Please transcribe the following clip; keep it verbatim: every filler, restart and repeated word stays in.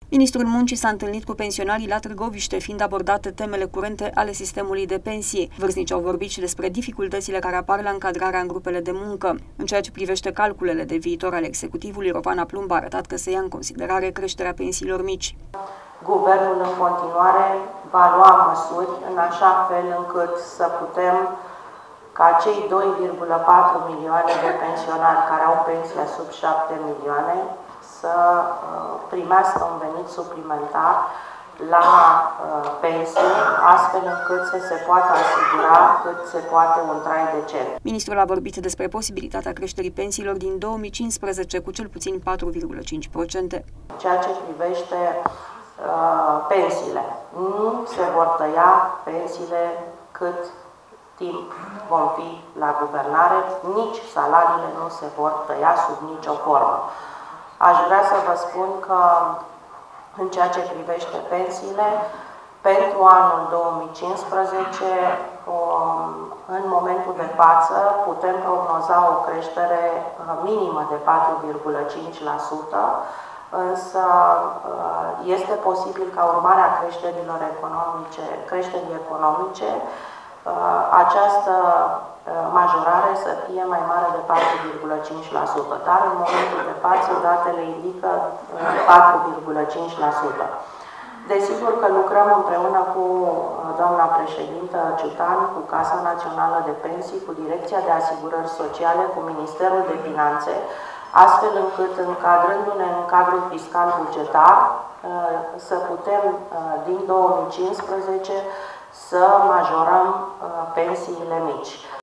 Ministrul Muncii s-a întâlnit cu pensionarii la Târgoviște, fiind abordate temele curente ale sistemului de pensii. Vârstnici au vorbit și despre dificultățile care apar la încadrarea în grupele de muncă. În ceea ce privește calculele de viitor ale executivului, Rovana Plumb a arătat că se ia în considerare creșterea pensiilor mici. Guvernul în continuare va lua măsuri în așa fel încât să putem ca cei doi virgulă patru milioane de pensionari care au pensia sub șapte milioane să primească un venit suplimentar la uh, pensie, astfel încât să se poată asigura cât se poate un trai decent. Ministrul a vorbit despre posibilitatea creșterii pensiilor din două mii cincisprezece cu cel puțin patru virgulă cinci la sută. Ceea ce privește uh, pensiile, nu se vor tăia pensiile cât timp vom fi la guvernare, nici salariile nu se vor tăia sub nicio formă. Aș vrea să vă spun că în ceea ce privește pensiile, pentru anul două mii cincisprezece, în momentul de față, putem prognoza o creștere minimă de patru virgulă cinci la sută, însă este posibil ca urmare a creșterilor economice, creșterii economice, această majorare să fie mai mare de patru virgulă cinci la sută, dar în momentul de față datele indică patru virgulă cinci la sută. Desigur că lucrăm împreună cu doamna președintă Ciutan, cu Casa Națională de Pensii, cu Direcția de Asigurări Sociale, cu Ministerul de Finanțe, astfel încât, încadrându-ne în cadrul fiscal bugetar, să putem din două mii cincisprezece să majorăm pensiile mici.